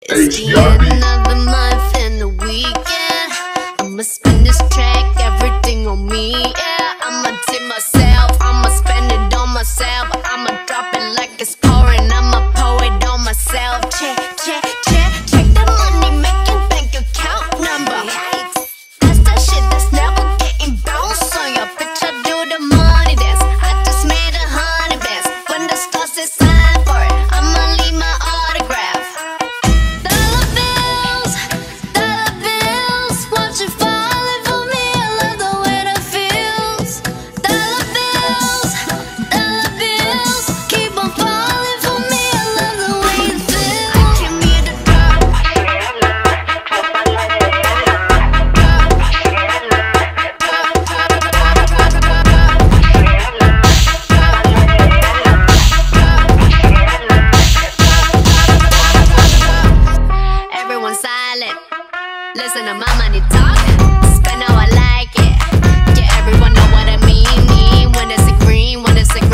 It's the end of the month and the weekend. I'ma spend this track, everything on me, yeah. I'ma tip myself, I'ma spend it on myself. I'ma drop it like it's pouring, I'ma pour it on myself. Check, check, check, check the money making bank account number. That's the shit that's never getting bounced on your bitch. I do the money dance, I just made 100 bands. When the stars say sign for it, I'ma leave my autograph. Dollar bills, watch it falling for me. I love the way that feels. Dollar bills, keep on falling for me. I love the way it feels. I came here to drop. Everyone silent, listen to my money talk. Spend how I like it. Yeah, everyone know what I mean. When it's a green, when it's a